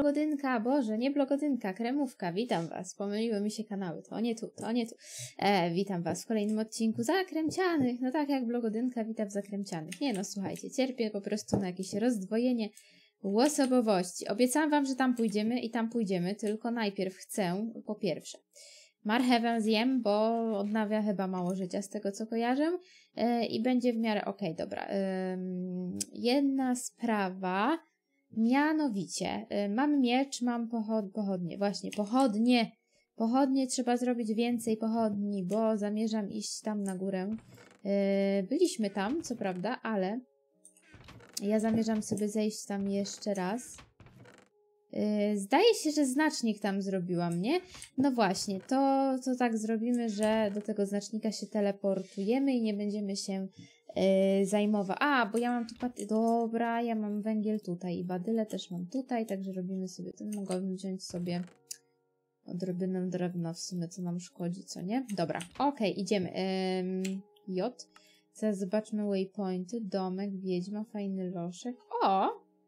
Blogodynka, Boże, nie blogodynka, kremówka, witam was, pomyliły mi się kanały, to nie tu. Witam was w kolejnym odcinku Zakręcianych, no tak jak blogodynka wita w Zakręcianych. Nie no, słuchajcie, cierpię po prostu na jakieś rozdwojenie osobowości. Obiecałam wam, że tam pójdziemy i tam pójdziemy, tylko najpierw chcę, po pierwsze, marchewę zjem, bo odnawia chyba mało życia z tego, co kojarzę i będzie w miarę okej, dobra. Jedna sprawa... Mianowicie, mam miecz, mam pochodnie, właśnie, pochodnie. Pochodnie, trzeba zrobić więcej pochodni, bo zamierzam iść tam na górę. Byliśmy tam, co prawda, ale ja zamierzam sobie zejść tam jeszcze raz. Zdaje się, że znacznik tam zrobiłam, nie? No właśnie, to tak zrobimy, że do tego znacznika się teleportujemy i nie będziemy się zajmować. A, bo ja mam tu dobra, ja mam węgiel tutaj i badyle też mam tutaj, także robimy sobie ten. Mogłabym wziąć sobie odrobinę drewna w sumie, co nam szkodzi, co nie? Dobra, okej, idziemy. J. Teraz zobaczmy waypointy. Domek, wiedźma, fajny loszek. O!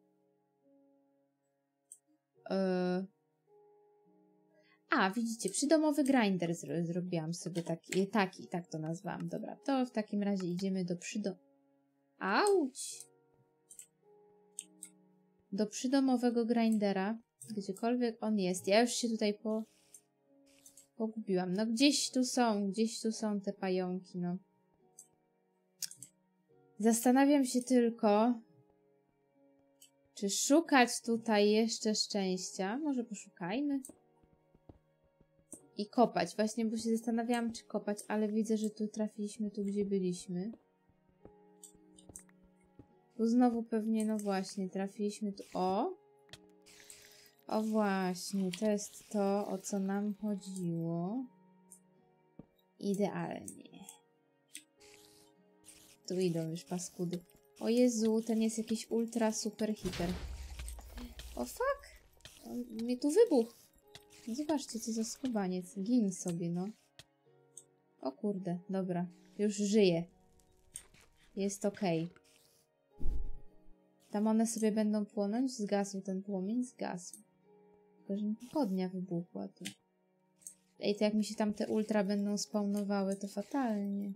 A, widzicie, przydomowy grinder zrobiłam sobie tak to nazwałam. Dobra, to w takim razie idziemy do Auć! Do przydomowego grindera, gdziekolwiek on jest. Ja już się tutaj pogubiłam. No gdzieś tu są te pająki, no. Zastanawiam się tylko, czy szukać tutaj jeszcze szczęścia. Może poszukajmy. I kopać. Właśnie, bo się zastanawiałam, czy kopać, ale widzę, że tu trafiliśmy tu, gdzie byliśmy. Tu znowu pewnie, no właśnie, trafiliśmy tu. O właśnie, to jest to, o co nam chodziło. Idealnie. Tu idą już paskudy. O Jezu, ten jest jakiś ultra, super, hiper. O fuck! On mnie tu wybuchł. No zobaczcie, co za skubaniec. Gin sobie, no. O kurde, dobra. Już żyje. Jest okej. Tam one sobie będą płonąć? Zgasł ten płomień? Zgasł. Tylko, że mi pochodnia wybuchła tu. Ej, to jak mi się tam te ultra będą spawnowały, to fatalnie.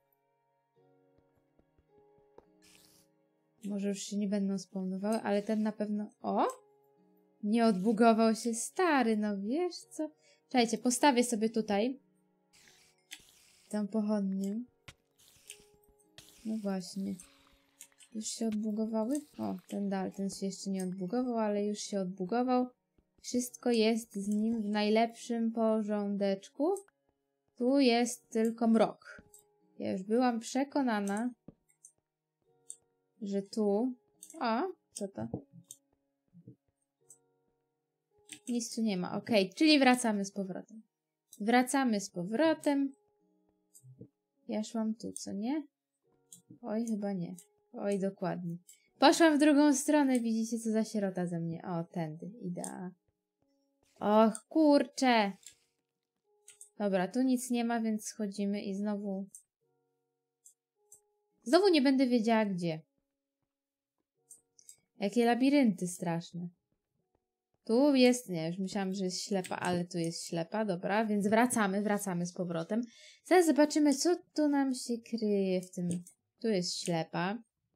Może już się nie będą spawnowały, ale ten na pewno... O! Nie odbugował się stary, no wiesz co? Czekajcie, postawię sobie tutaj tę pochodnię. No właśnie. Już się odbugowały? O, ten się jeszcze nie odbugował, ale już się odbugował. Wszystko jest z nim w najlepszym porządeczku. Tu jest tylko mrok. Ja już byłam przekonana, że tu... O, co to? Nic tu nie ma. Okej, czyli wracamy z powrotem. Wracamy z powrotem. Ja szłam tu, co nie? Oj, chyba nie. Oj, dokładnie. Poszłam w drugą stronę. Widzicie, co za sierota ze mnie. O, tędy. Idea. Och, kurczę. Dobra, tu nic nie ma, więc schodzimy i znowu... Znowu nie będę wiedziała, gdzie. Jakie labirynty straszne. Tu jest... Nie, już myślałam, że jest ślepa, ale tu jest ślepa. Dobra, więc wracamy z powrotem. Zaraz zobaczymy, co tu nam się kryje w tym... Tu jest ślepa.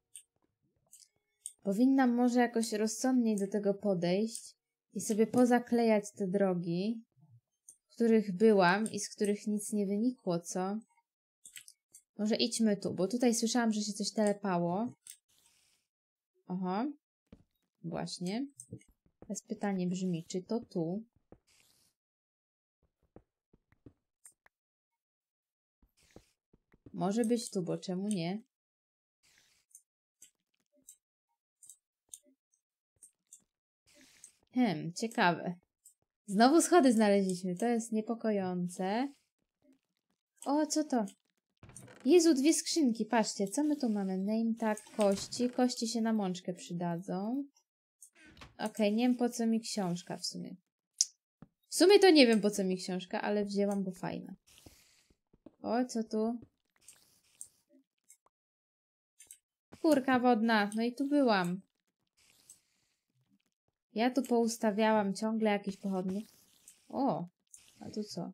Powinnam może jakoś rozsądniej do tego podejść i sobie pozaklejać te drogi, w których byłam i z których nic nie wynikło, co? Może idźmy tu, bo tutaj słyszałam, że się coś telepało. Oho. Właśnie. Teraz pytanie brzmi, czy to tu? Może być tu, bo czemu nie? Ciekawe. Znowu schody znaleźliśmy. To jest niepokojące. O, co to? Jezu, 2 skrzynki. Patrzcie, co my tu mamy? Name tag, kości. Kości się na mączkę przydadzą. Okej, nie wiem po co mi książka w sumie. W sumie to nie wiem po co mi książka, ale wzięłam, bo fajna. O, co tu? Kurka wodna. No i tu byłam. Ja tu poustawiałam ciągle jakieś pochodnie. O, a tu co?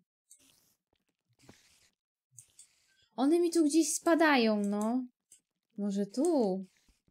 One mi tu gdzieś spadają, no. Może tu?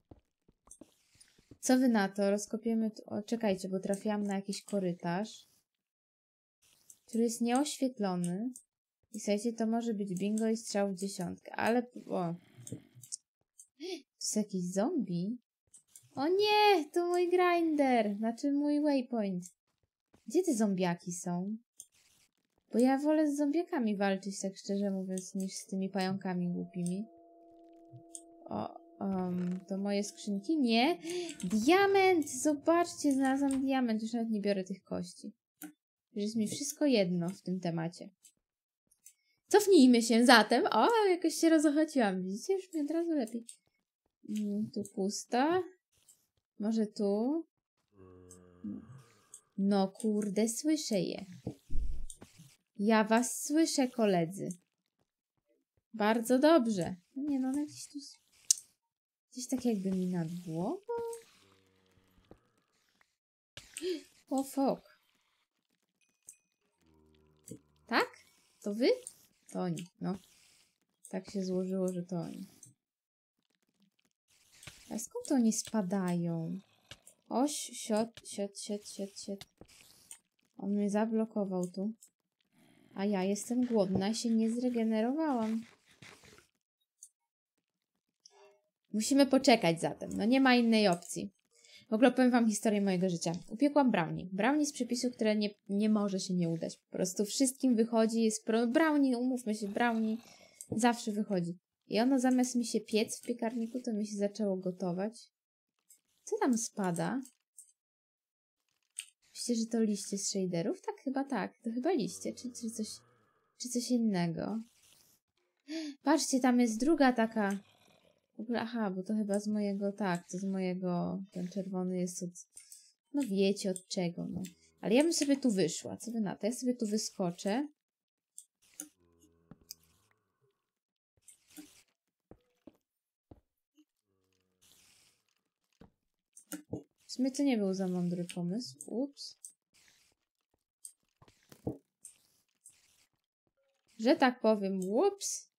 Co wy na to? Rozkopiemy tu... O, czekajcie, bo trafiłam na jakiś korytarz, który jest nieoświetlony. I słuchajcie, to może być bingo i strzał w dziesiątkę, ale... O! To jest jakiś zombie? O nie! To mój grinder! Znaczy mój waypoint. Gdzie te zombiaki są? Bo ja wolę z zombiakami walczyć, tak szczerze mówiąc, niż z tymi pająkami głupimi. O, to moje skrzynki? Nie. Diament! Zobaczcie, znalazłam diament. Już nawet nie biorę tych kości. Już jest mi wszystko jedno w tym temacie. Cofnijmy się zatem. O, jakoś się rozochociłam. Widzicie? Już mi od razu lepiej. Tu pusta. Może tu? No kurde, słyszę je. Ja was słyszę, koledzy. Bardzo dobrze. No nie, no one gdzieś tu... Gdzieś tak jakby mi nad głową. O, fuck. Tak? To wy? To oni, no. Tak się złożyło, że to oni. A skąd oni spadają? Oś, siot. On mnie zablokował tu. A ja jestem głodna i się nie zregenerowałam. Musimy poczekać zatem. No nie ma innej opcji. W ogóle powiem wam historię mojego życia. Upiekłam brownie. Brownie z przepisu, które nie może się nie udać. Po prostu wszystkim wychodzi. Jest brownie, umówmy się, brownie zawsze wychodzi. I ono zamiast mi się piec w piekarniku, to mi się zaczęło gotować. Co tam spada? Myślicie, że to liście z shaderów? Tak, chyba tak. To chyba liście. Czy coś innego. Patrzcie, tam jest druga taka... W ogóle, aha, bo to chyba z mojego... Tak, to z mojego... Ten czerwony jest od... No wiecie od czego, no. Ale ja bym sobie tu wyszła. Co wy na to? Ja sobie tu wyskoczę. W sumie to nie był za mądry pomysł. Ups. Że tak powiem, ups.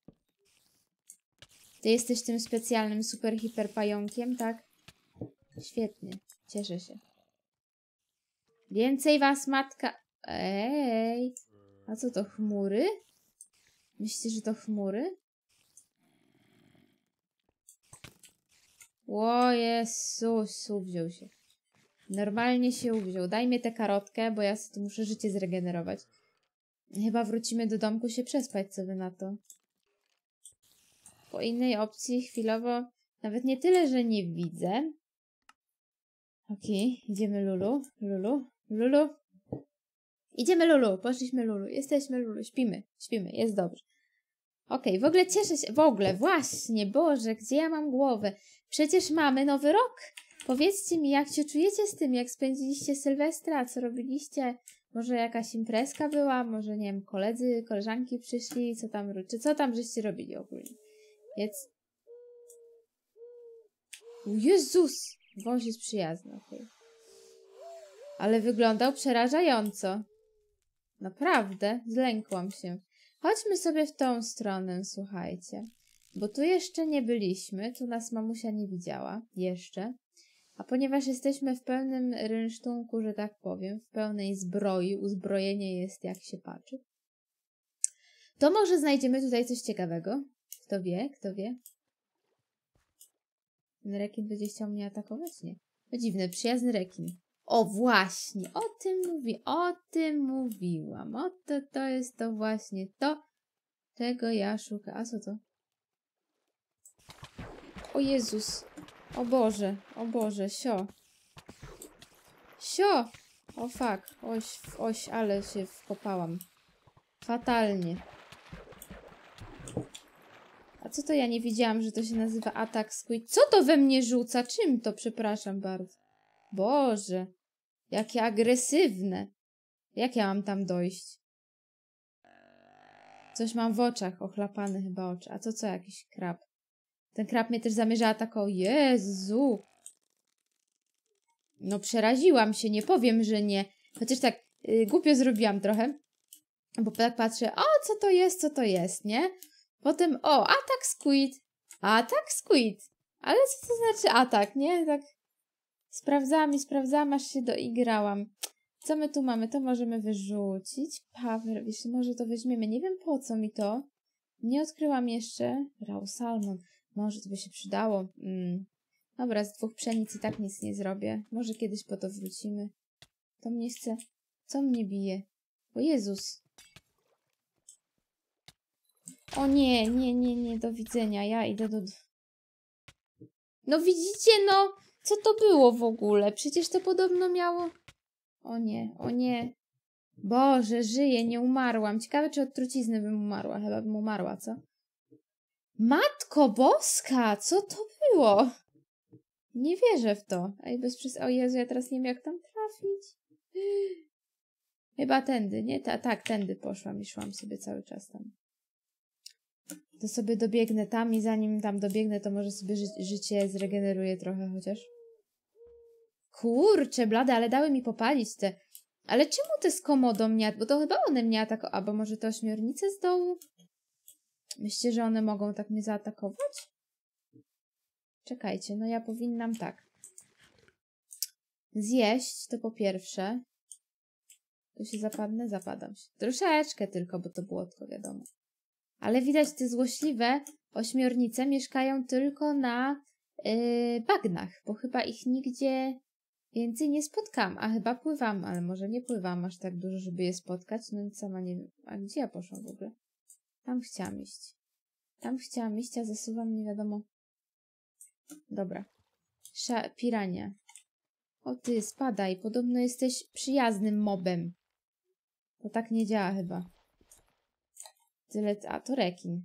Ty jesteś tym specjalnym super hiper pająkiem, tak? Świetnie. Cieszę się. Więcej was, matka... Ej! A co to, chmury? Myślicie, że to chmury? O Jezus, uwziął się. Normalnie się uwziął. Daj mi tę karotkę, bo ja sobie tu muszę życie zregenerować. Chyba wrócimy do domku się przespać, co wy na to. Po innej opcji chwilowo nawet nie tyle, że nie widzę. Okej, idziemy Lulu. Lulu. Idziemy Lulu, poszliśmy Lulu. Jesteśmy Lulu, śpimy, jest dobrze. Okej, w ogóle cieszę się, właśnie, Boże, gdzie ja mam głowę? Przecież mamy nowy rok. Powiedzcie mi, jak się czujecie z tym, jak spędziliście Sylwestra, co robiliście? Może jakaś imprezka była, może nie wiem, koledzy, koleżanki przyszli, co tam żeście robili ogólnie? Więc... O Jezus! Wąż jest przyjazny, okej. Ale wyglądał przerażająco. Naprawdę, zlękłam się. Chodźmy sobie w tą stronę, słuchajcie. Bo tu jeszcze nie byliśmy, tu nas mamusia nie widziała, jeszcze. A ponieważ jesteśmy w pełnym rynsztunku, że tak powiem, w pełnej zbroi, uzbrojenie jest jak się patrzy, to może znajdziemy tutaj coś ciekawego. Kto wie, kto wie. Ten rekin będzie chciał mnie atakować? Nie. To dziwne, przyjazny rekin. O właśnie, o tym mówiłam. To jest to właśnie to, czego ja szukam. A co to? O Jezus, o Boże, sio. O fuck, oś, ale się wkopałam. Fatalnie. A co to ja nie widziałam, że to się nazywa atak squid? Co to we mnie rzuca? Czym to? Przepraszam bardzo. Boże, jakie agresywne. Jak ja mam tam dojść? Coś mam w oczach, ochlapane chyba oczy. A to co, jakiś krab? Ten krab mnie też zamierza atakować. Jezu! No przeraziłam się, nie powiem, że nie. Chociaż tak głupio zrobiłam trochę. Bo tak patrzę, o co to jest, nie? Potem, o, atak squid. Ale co to znaczy atak, nie? Tak sprawdzałam, aż się doigrałam. Co my tu mamy? To możemy wyrzucić. Power, wiesz, może to weźmiemy. Nie wiem po co mi to. Nie odkryłam jeszcze. Raw salmon. Może to by się przydało. Dobra, z 2 pszenic i tak nic nie zrobię. Może kiedyś po to wrócimy. To mnie chce... Co mnie bije? O Jezus. O nie, do widzenia. Ja idę do... No widzicie, no! Co to było w ogóle? Przecież to podobno miało... O nie. Boże, żyję, nie umarłam. Ciekawe, czy od trucizny bym umarła. Chyba bym umarła, co? Matko Boska! Co to było? Nie wierzę w to. Ej, O Jezu, ja teraz nie wiem, jak tam trafić. Chyba tędy, nie? Tak, tędy poszłam i szłam sobie cały czas tam. To sobie dobiegnę tam i zanim tam dobiegnę, to może sobie życie zregeneruję trochę chociaż. Kurczę, blade, ale dały mi popalić te... Ale czemu te z komodą mnie... Bo to chyba one mnie atakowały. Albo może te ośmiornice z dołu? Myślicie, że one mogą tak mnie zaatakować? Czekajcie, no ja powinnam tak. Zjeść to po pierwsze. Tu się zapadnę? Zapadam się. Troszeczkę tylko, bo to błotko, wiadomo. Ale widać, te złośliwe ośmiornice mieszkają tylko na bagnach, bo chyba ich nigdzie więcej nie spotkam. A chyba pływam, ale może nie pływam aż tak dużo, żeby je spotkać. No nic sama nie wiem. A gdzie ja poszłam w ogóle? Tam chciałam iść, a zasuwam nie wiadomo. Dobra. Pirania. O ty, spadaj. Podobno jesteś przyjaznym mobem. To tak nie działa chyba. A, to rekin.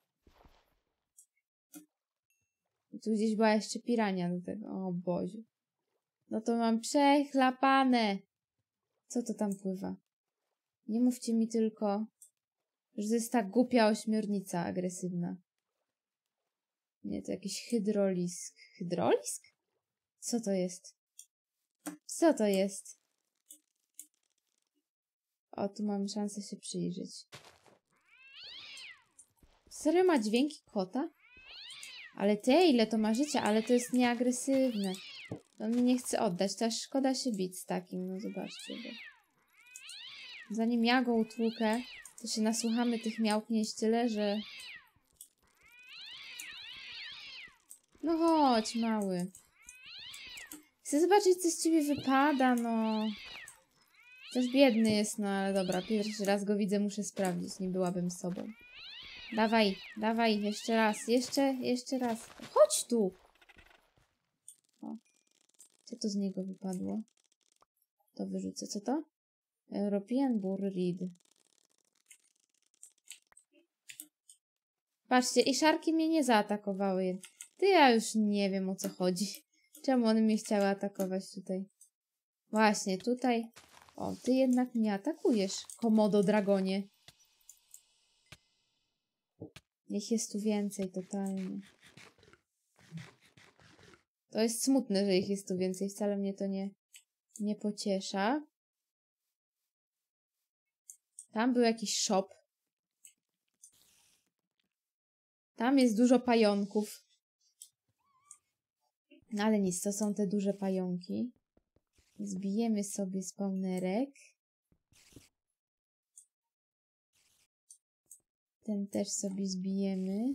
Tu gdzieś była jeszcze pirania do tego. O Boże. No to mam przechlapane. Co to tam pływa? Nie mówcie mi tylko, że to jest ta głupia ośmiornica agresywna. Nie, to jakiś hydrolisk. Hydrolisk? Co to jest? Co to jest? O, tu mamy szansę się przyjrzeć. Serio ma dźwięki kota? Ale ile to ma życia, ale to jest nieagresywne. On mnie nie chce oddać, to aż szkoda się bić z takim, no zobaczcie. Bo... Zanim ja go utłukę, to się nasłuchamy tych miałknięć tyle, że... No chodź, mały. Chcę zobaczyć, co z ciebie wypada, no. Też biedny jest, no ale dobra, pierwszy raz go widzę, muszę sprawdzić, nie byłabym sobą. Dawaj, jeszcze raz, jeszcze raz. Chodź tu! O. Co to z niego wypadło? To wyrzucę, co to? European Bull Reed. Patrzcie, i szarki mnie nie zaatakowały. Ty, ja już nie wiem, o co chodzi. Czemu one mnie chciały atakować tutaj? Właśnie, tutaj. O, ty jednak mnie atakujesz, Komodo Dragonie. Niech jest tu więcej, totalnie. To jest smutne, że ich jest tu więcej. Wcale mnie to nie pociesza. Tam był jakiś shop. Tam jest dużo pająków. No ale nic, to są te duże pająki. Zbijemy sobie spawnerek. Ten też sobie zbijemy.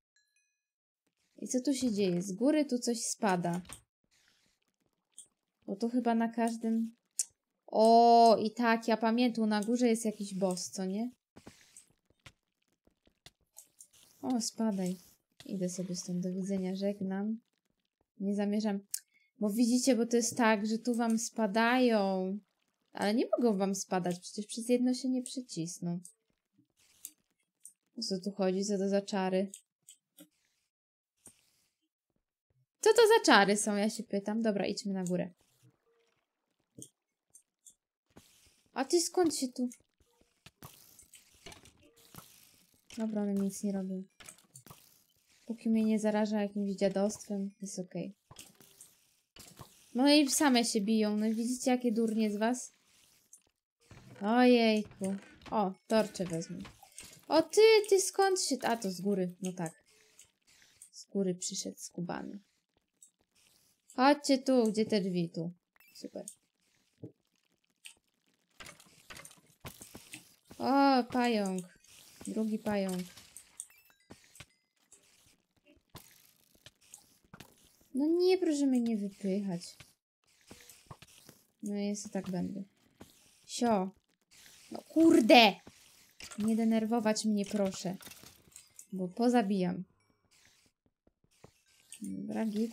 I co tu się dzieje? Z góry tu coś spada. Bo to chyba na każdym... O, i tak, ja pamiętam, na górze jest jakiś boss, co nie? O, spadaj. Idę sobie stąd, do widzenia, żegnam. Nie zamierzam... Bo widzicie, bo to jest tak, że tu wam spadają. Ale nie mogą wam spadać, przecież przez jedno się nie przycisną. O co tu chodzi? Co to za czary? Co to za czary są? Ja się pytam. Dobra, idźmy na górę. A ty skąd się tu... Dobra, one nic nie robią. Póki mnie nie zaraża jakimś dziadostwem, jest okej. No i same się biją. No widzicie, jakie durnie z was? Ojejku. O, torcze wezmę. O ty skąd się... A, to z góry. No tak. Z góry przyszedł skubany. Chodźcie tu, gdzie te drzwi? Tu. Super. O, pająk. Drugi pająk. No nie, proszę mnie nie wypychać. No jest, tak będę. Sio. No kurde! Nie denerwować mnie, proszę. Bo pozabijam. Dobra, git.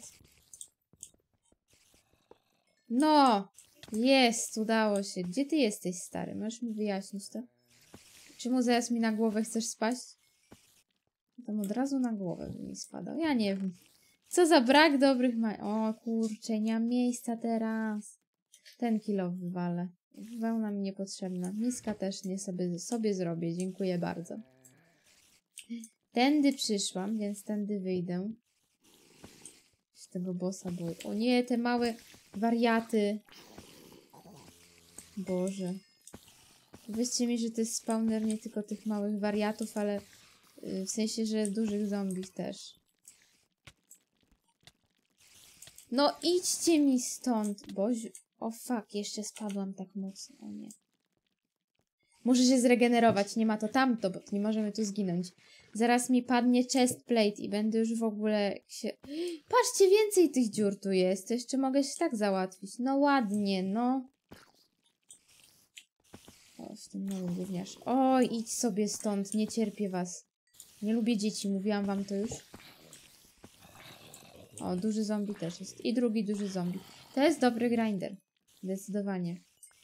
No! Jest, udało się. Gdzie ty jesteś, stary? Możesz mi wyjaśnić to? Czemu zaraz mi na głowę chcesz spaść? Tam od razu na głowę by mi spadał. Ja nie wiem. Co za brak dobrych O kurczę, nie mam miejsca teraz. Ten kilo wywalę. Wełna mi niepotrzebna. Miska też nie sobie zrobię. Dziękuję bardzo. Tędy przyszłam, więc tędy wyjdę. Z tego bossa boję. O nie, te małe wariaty. Boże. Powiedzcie mi, że to jest spawner nie tylko tych małych wariatów, ale w sensie, że dużych zombie też. No idźcie mi stąd. Boziu. O fuck, jeszcze spadłam tak mocno. O nie. Muszę się zregenerować. Nie ma to tamto, bo nie możemy tu zginąć. Zaraz mi padnie chestplate i będę już w ogóle się... Patrzcie, więcej tych dziur tu jest. To jeszcze mogę się tak załatwić. No ładnie, no. O, z tym małym gówniarz. Oj, idź sobie stąd. Nie cierpię was. Nie lubię dzieci. Mówiłam wam to już. O, duży zombie też jest. I drugi duży zombie. To jest dobry grinder. Zdecydowanie.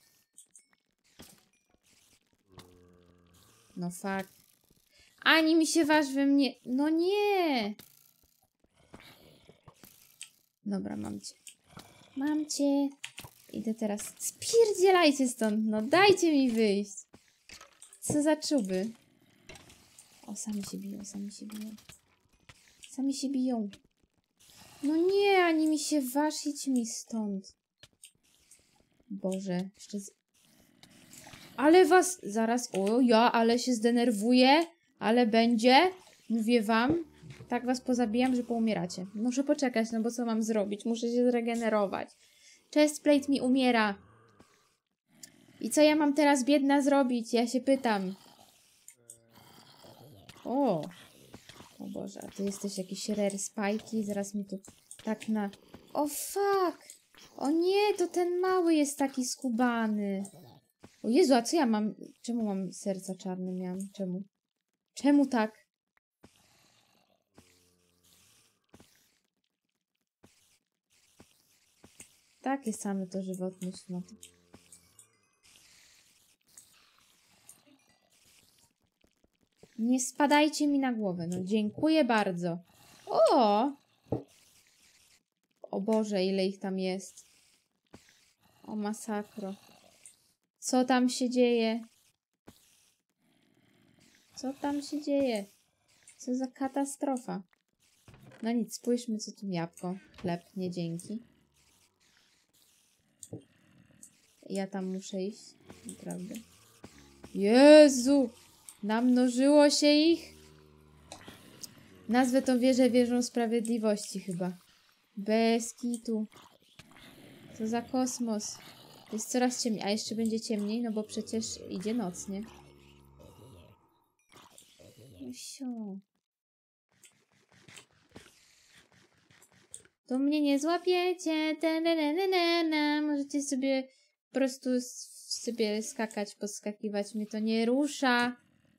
No fuck. Ani mi się waż we mnie... No nie! Dobra, mam cię. Mam cię. Idę teraz. Spierdzielajcie stąd. No dajcie mi wyjść. Co za czuby. O, sami się biją, sami się biją. Sami się biją. No nie, ani mi się waż, idź mi stąd. Boże, jeszcze Ale was zaraz... O, ja, ale się zdenerwuję. Ale będzie. Mówię wam. Tak was pozabijam, że poumieracie. Muszę poczekać, no bo co mam zrobić? Muszę się zregenerować. Chestplate mi umiera. I co ja mam teraz, biedna, zrobić? Ja się pytam. O Boże, a ty jesteś jakiś rare spajki. Zaraz mi tu tak na... O fuck! O nie, to ten mały jest taki skubany. O Jezu, a co ja mam? Czemu mam serca czarne miałam? Czemu? Czemu tak? Takie same to żywotność, no to. Nie spadajcie mi na głowę. No dziękuję bardzo. O! O Boże, ile ich tam jest. O masakro. Co tam się dzieje? Co tam się dzieje? Co za katastrofa. No nic, spójrzmy, co tu jabłko. Chleb, nie dzięki. Ja tam muszę iść. Naprawdę. Jezu! Namnożyło się ich. Nazwę tą wieżę wieżą sprawiedliwości chyba. Bez kitu. Co za kosmos. Jest coraz ciemniej. A jeszcze będzie ciemniej, no bo przecież idzie noc, nie? No sio. Tu mnie nie złapiecie. Możecie sobie po prostu sobie skakać, podskakiwać. Mnie to nie rusza.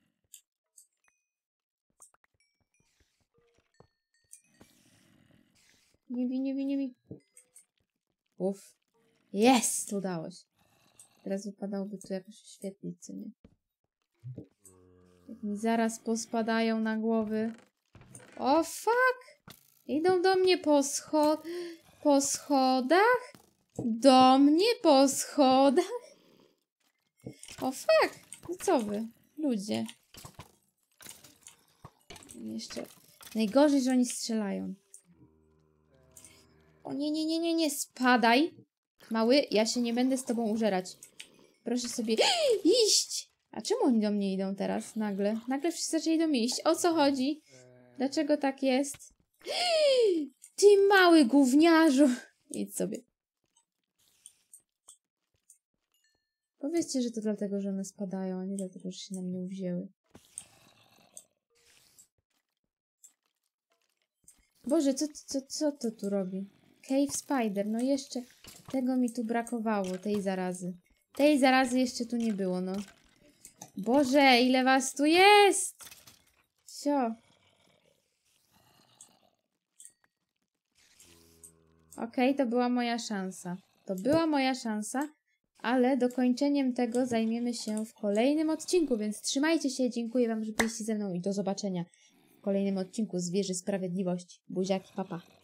Nie bij. Uff. Jest! Udało się. Teraz wypadałoby tu jakoś oświetlić, co nie? Jak mi zaraz pospadają na głowy. O fuck! Idą do mnie po schodach? Do mnie po schodach? O fuck! No co wy? Ludzie. Jeszcze... Najgorzej, że oni strzelają. O nie, nie, nie, nie, nie, spadaj. Mały, ja się nie będę z tobą użerać. Proszę sobie iść. A czemu oni do mnie idą teraz nagle? Nagle wszyscy zaczęli do mnie iść. O co chodzi? Dlaczego tak jest? Ty mały gówniarzu. Idź sobie. Powiedzcie, że to dlatego, że one spadają, a nie dlatego, że się na mnie uwzięły. Boże, co to tu robi? Cave Spider, no jeszcze tego mi tu brakowało, tej zarazy. Tej zarazy jeszcze tu nie było, no. Boże, ile was tu jest! Sio. Okej, to była moja szansa. To była moja szansa, ale dokończeniem tego zajmiemy się w kolejnym odcinku, więc trzymajcie się, dziękuję wam, że byliście ze mną i do zobaczenia w kolejnym odcinku z Wieży Sprawiedliwości. Buziaki, papa.